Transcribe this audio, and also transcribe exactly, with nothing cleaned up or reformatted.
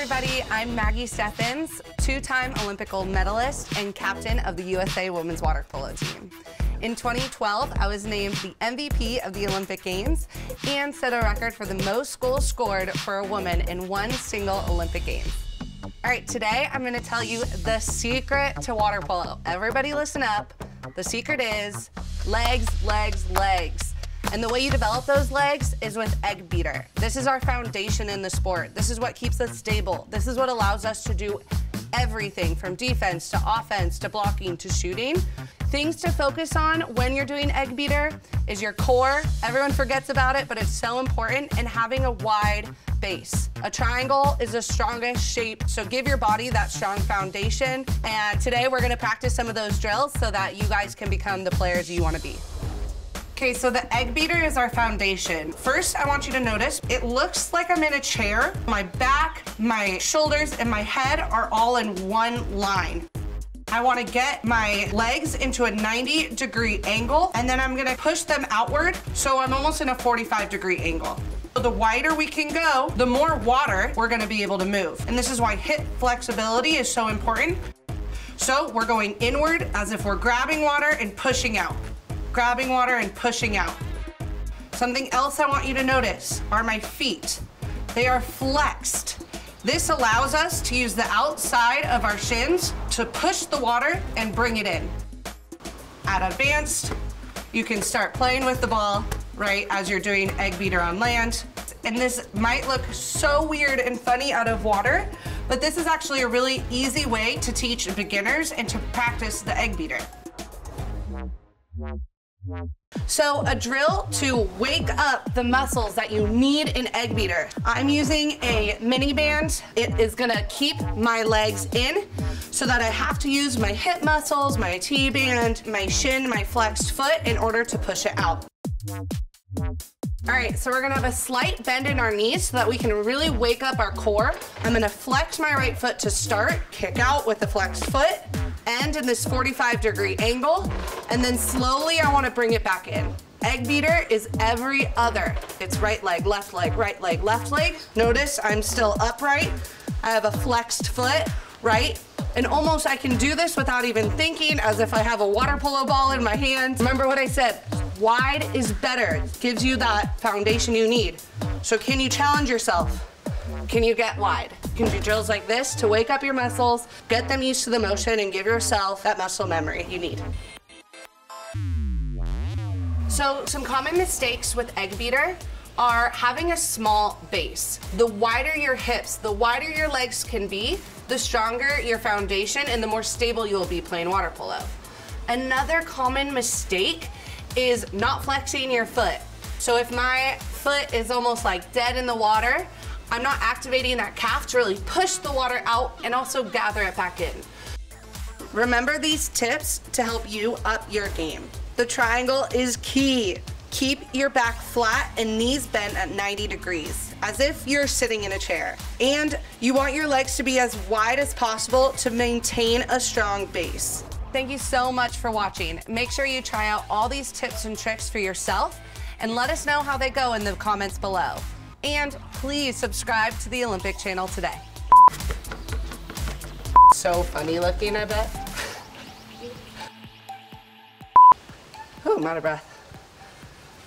everybody, I'm Maggie Steffens, two-time Olympic gold medalist and captain of the U S A women's water polo team. In twenty twelve, I was named the M V P of the Olympic Games and set a record for the most goals scored for a woman in one single Olympic Games. All right, today I'm gonna tell you the secret to water polo. Everybody listen up. The secret is legs, legs, legs. And the way you develop those legs is with eggbeater. This is our foundation in the sport. This is what keeps us stable. This is what allows us to do everything from defense to offense to blocking to shooting. Things to focus on when you're doing eggbeater is your core. Everyone forgets about it, but it's so important, and having a wide base. A triangle is the strongest shape, so give your body that strong foundation. And today we're gonna practice some of those drills so that you guys can become the players you wanna be. Okay, so the eggbeater is our foundation. First, I want you to notice, it looks like I'm in a chair. My back, my shoulders, and my head are all in one line. I wanna get my legs into a ninety degree angle, and then I'm gonna push them outward, so I'm almost in a forty-five degree angle. The wider we can go, the more water we're gonna be able to move. And this is why hip flexibility is so important. So we're going inward as if we're grabbing water and pushing out. Grabbing water and pushing out. Something else I want you to notice are my feet. They are flexed. This allows us to use the outside of our shins to push the water and bring it in. At advanced, you can start playing with the ball, right, as you're doing eggbeater on land. And this might look so weird and funny out of water, but this is actually a really easy way to teach beginners and to practice the eggbeater. So a drill to wake up the muscles that you need in eggbeater. I'm using a mini band. It is gonna keep my legs in so that I have to use my hip muscles, my T-band, my shin, my flexed foot in order to push it out. All right, so we're gonna have a slight bend in our knees so that we can really wake up our core. I'm gonna flex my right foot to start, kick out with the flexed foot, end in this forty-five degree angle, and then slowly I wanna bring it back in. Eggbeater is every other. It's right leg, left leg, right leg, left leg. Notice I'm still upright. I have a flexed foot, right? And almost I can do this without even thinking, as if I have a water polo ball in my hands. Remember what I said, wide is better. It gives you that foundation you need. So can you challenge yourself? Can you get wide? You can do drills like this to wake up your muscles, get them used to the motion, and give yourself that muscle memory you need. So some common mistakes with eggbeater are having a small base. The wider your hips, the wider your legs can be, the stronger your foundation and the more stable you'll be playing water polo. Another common mistake is not flexing your foot. So if my foot is almost like dead in the water, I'm not activating that calf to really push the water out and also gather it back in. Remember these tips to help you up your game. The triangle is key. Keep your back flat and knees bent at ninety degrees, as if you're sitting in a chair. And you want your legs to be as wide as possible to maintain a strong base. Thank you so much for watching. Make sure you try out all these tips and tricks for yourself and let us know how they go in the comments below. And please subscribe to the Olympic channel today. So funny looking, I bet. Ooh, I'm out of breath.